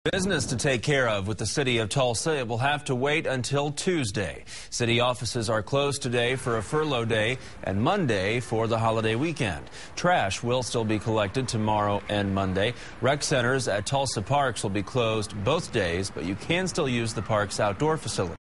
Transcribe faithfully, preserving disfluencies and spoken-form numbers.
Business to take care of with the City of Tulsa. It will have to wait until Tuesday. City offices are closed today for a furlough day and Monday for the holiday weekend. Trash will still be collected tomorrow and Monday. Rec centers at Tulsa parks will be closed both days, but you can still use the park's outdoor facilities.